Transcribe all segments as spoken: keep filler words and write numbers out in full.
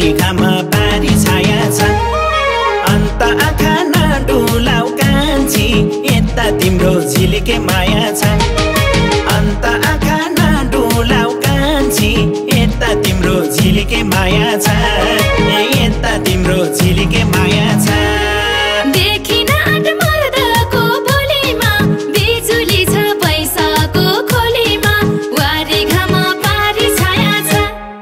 वारी घाममा पारी छाया छ अन्त आँखा नडुलाऊ कान्छी यता तिम्रो झिलिके माया छ अन्त आँखा नडुलाऊ कान्छी यता तिम्रो झिलिके माया छ यता तिम्रो झिलिके माया छ देखिन आँट मर्दको बोलीमा बिजुली छ पैसाको खोलीमा वारी घाममा पारी छाया छ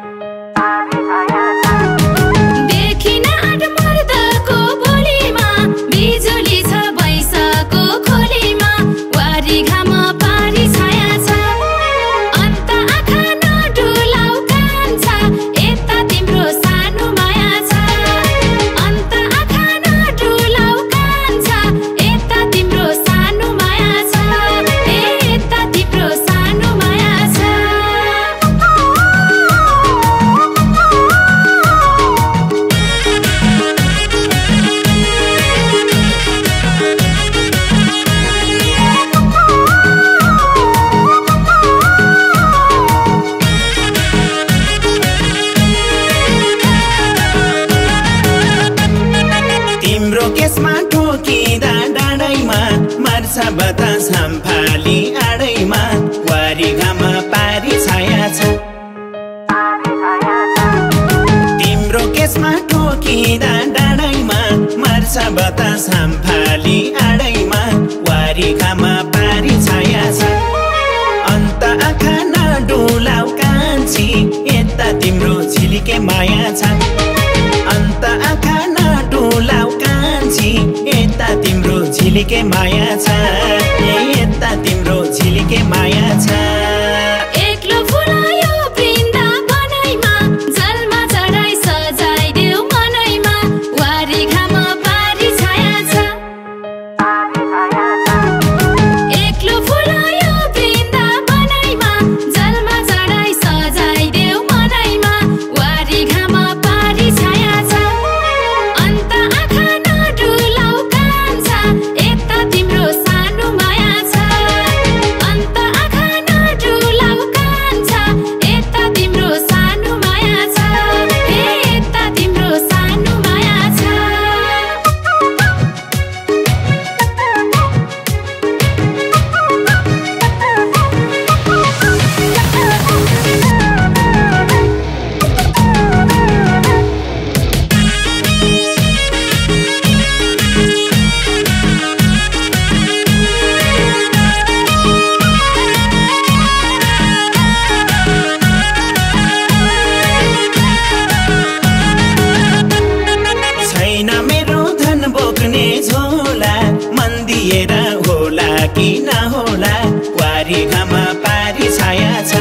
देखिन आँट मर्दको बोलीमा बिजुली छ पैसाको खोलीमा वारी घाममा पारी छाया छ अन्त आँखा नडुलाऊ कान्छा यता तिम्रो सानो माया छ अन्त आँखा नडुलाऊ कान्छा यता तिम्रो सानो माया छ यता तिम्रो सानो माया छ तिम्रो केसमा ठोकिँदा डाँडैमा मर्छ बतास हामफाली आडैमा वारी घाममा पारी छाया छ तिम्रो केसमा ठोकिँदा डाँडैमा मर्छ बतास हामफाली आडैमा वारी घाममा पारी छाया छ अन्त आँखा नडुलाऊ कान्छी यता तिम्रो झिलिके माया छ अन्त आँखा नडुलाऊ कान्छी यता तिम्रो झिलिके माया छ यता तिम्रो झिलिके माया छ एक्लो फुलायो वृन्दावनैमा जलमा चढाई सजाइदेऊ मनैमा वारी घाममा पारी छाया छ एक्लो फुलायो वृन्दावनैमा जलमा चढाई सजाइदेऊ मनैमा वारी घाममा पारी छाया छ अन्त आँखा नडुलाऊ कान्छा यता तिम्रो सानो माया छ अन्त आँखा नडुलाऊ कान्छा यता तिम्रो सानो माया छ यता तिम्रो सानो माया छ छैन मेरो धन बोक्ने झोला मन दिएर होला कि नहोला वारी घाममा पारी छाया छ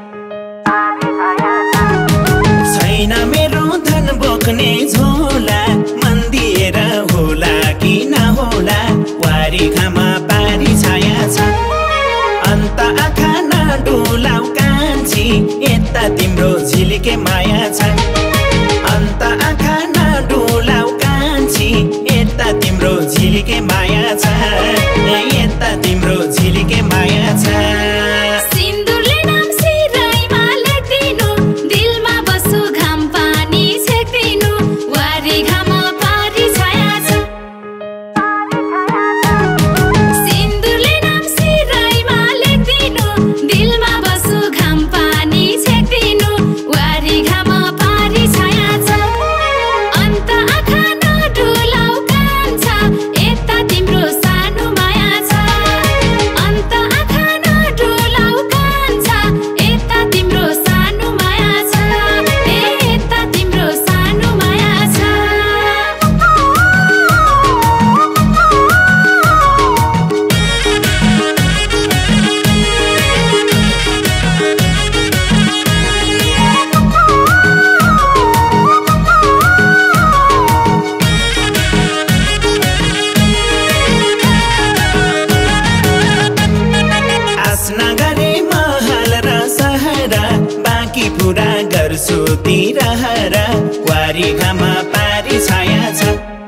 छैन मेरो धन बोक्ने झोला मन दिएर होला कि नहोला वारी घाममा पारी छाया छ अन्त आँखा नडुलाऊ कान्छी यता तिम्रो झिलिके माया छ अन्त आँखा नडुलाऊ कान्छी यता तिम्रो झिलिके माया छ यता तिम्रो झिलिके माया छ सिन्दुरले नाम सिराइमा लेख्दिनु दिलमा बसो घाम पानी छेक्दिनु वारी घाममा पारी छाया छ सिन्दुरले नाम सिराइमा लेख्दिनु दिलमा बसो घाम पानी छेक्दिनु वारी घाममा पारी छाया छ अन्त आँखा नडुलाऊ कान्छा यता तिम्रो सानो माया छ अन्त आँखा नडुलाऊ कान्छा यता तिम्रो सानो माया छ यता तिम्रो सानो माया छ आस नगरे महल र सहरा बाँकी पुरा गर्छु तिरहरा वारी घाममा पारी छाया छ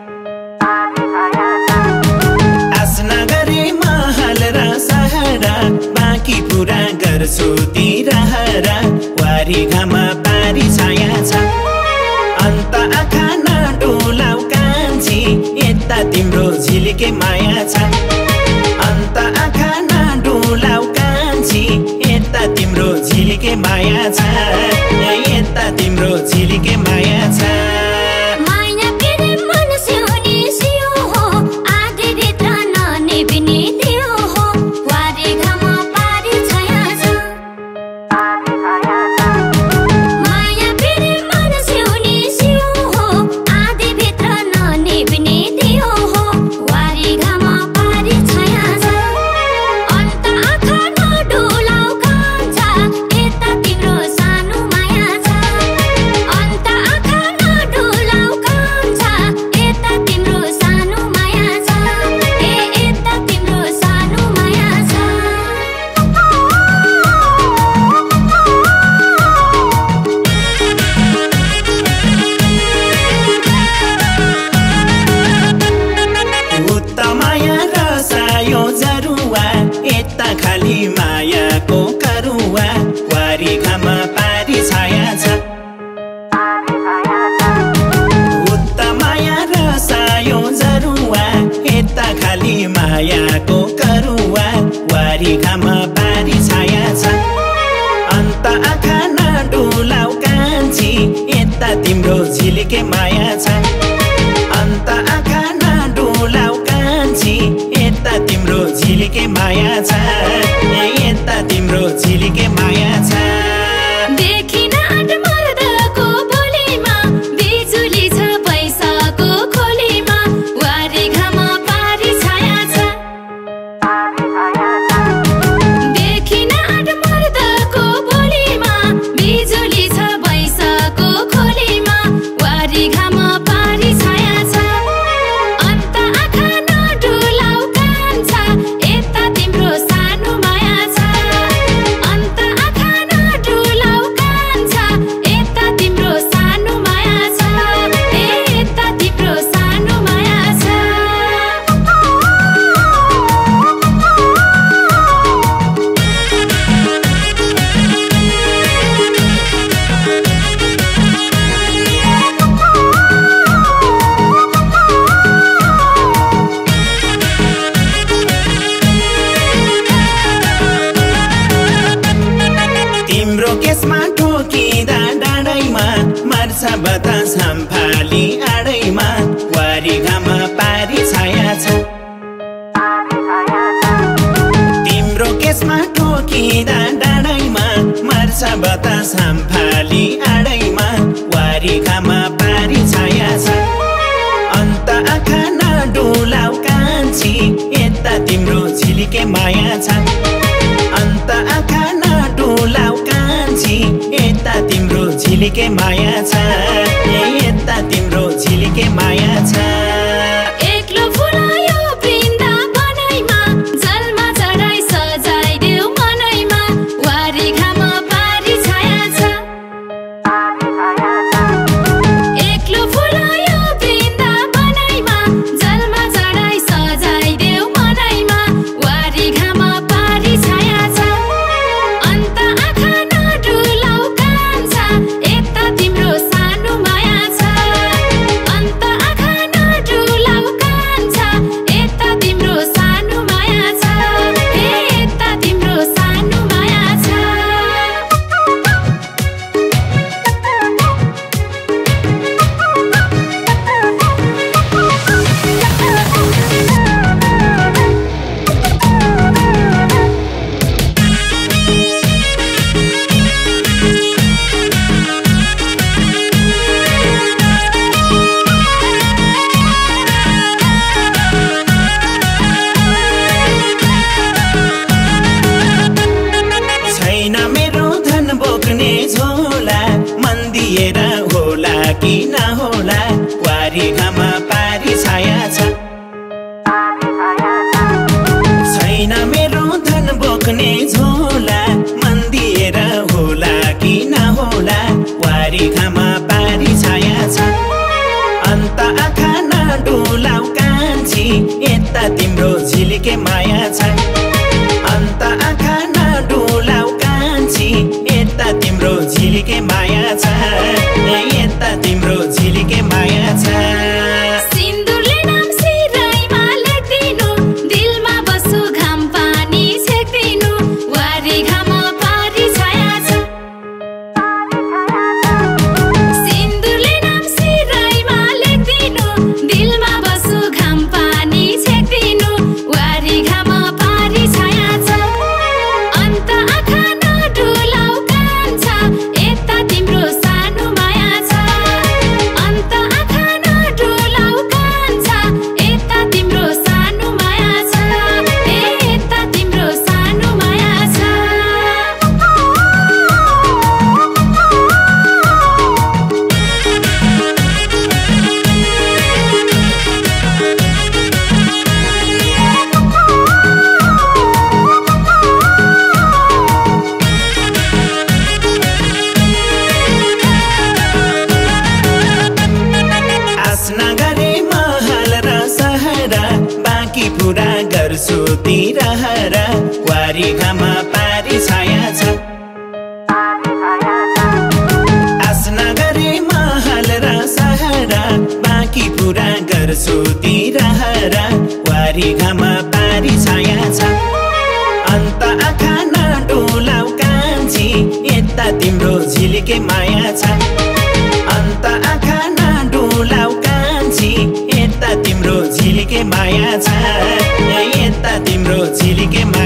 आस नगरे महल र सहरा बाँकी पुरा गर्छु तिरहरा वारी घाममा पारी छाया छ अन्त यता तिम्रो झिलिके माया छ अन्त आँखा नडुलाऊ कान्छी यता तिम्रो झिलिके माया छ यता तिम्रो झिलिके माया छ माया फेरि मन सिउने सियो हो आधी भित्र ननिभिने दियो हो वारी घाम पारी छाया छ माया फेरि मन सिउने सियो हो आधी भित्र ननिभिने दियो हो वारी घाम पारी छाया छ अन्त आँखा नडुलाऊ कान्छा यता तिम्रो सानो माया छ अन्त आँखा नडुलाऊ कान्छा यता तिम्रो सानो माया छ ए यता तिम्रो सानो माया छ उता माया रसायो जरुवा यता खाली मायाको करुवा वारी घाम पारी छाया छ उता माया रसायो जरुवा यता खाली मायाको करुवा वारी घाम पारी छाया छ अन्त आँखा नडुलाऊ कान्छी यता तिम्रो झिलिके माया छ अन्त आँखा नडुलाऊ कान्छी यता तिम्रो झिलिके माया छ यता तिम्रो झिलिके माया छ देखिन आँट मर्दको बोलीमा बिजुली छ पैसाको खोलीमा वारी घाम पारी छाया छ देखिन आँट मर्दको बोलीमा बिजुली छ पैसाको खोलीमा वारी घाम पारी छाया छ अन्त आँखा नडुलाऊ कान्छा यता तिम्रो सानो माया छ अन्त आँखा नडुलाऊ कान्छा यता तिम्रो सानो माया छ ए यता तिम्रो सानो माया छ तिम्रो केसमा ठोकिँदा डाँडैमा मर्छ बतास हामफाली आडैमा वारी घाम पारी छाया छ तिम्रो केसमा ठोकिँदा डाँडैमा मर्छ बतास हामफाली आडैमा वारी घाम पारी छाया छ अन्त आँखा नडुलाऊ कान्छी यता तिम्रो झिलिके माया छ अन्त आँखा नडुलाऊ कान्छी यता तिम्रो झिलिके माया छ यता तिम्रो झिलिके माया छ एक्लो फुलायो वृन्दावनैमा जलमा चढाई सजाइदेऊ मनैमा वारी घाम पारी छाया छ एक्लो फुलायो वृन्दावनैमा जलमा चढाई सजाइदेऊ मनैमा वारी घाम पारी छाया छ अन्त आँखा नडुलाऊ कान्छा यता तिम्रो सानो माया छ अन्त आँखा नडुलाऊ कान्छा यता तिम्रो सानो माया छ ए यता तिम्रो सानो माया छ छैन मेरो धन बोक्ने झोला मन दिएर होला कि नहोला वारी घाम पारी छाया छ छैन मेरो धन बोक्ने झोला मन दिएर होला कि नहोला वारी घाम पारी छाया छ अन्त आँखा नडुलाऊ कान्छी यता तिम्रो झिलिके माया छ अन्त आँखा नडुलाऊ कान्छी यता तिम्रो झिलिके माया छ यता तिम्रो झिलिके माया छ सिन्दुरले नाम बाँकी पुरा गर्छु तिरहर वारी घाममा पारी छाया छ आस नगरे महल र सहरा बाँकी पुरा गर्छु तिरहर वारी घाममा पारी छाया छ अन्त आँखा नडुलाऊ कान्छी यता तिम्रो झिलिके माया छ अन्त आँखा नडुलाऊ कान्छी यता तिम्रो झिलिके माया छ यता तिम्रो झिलिके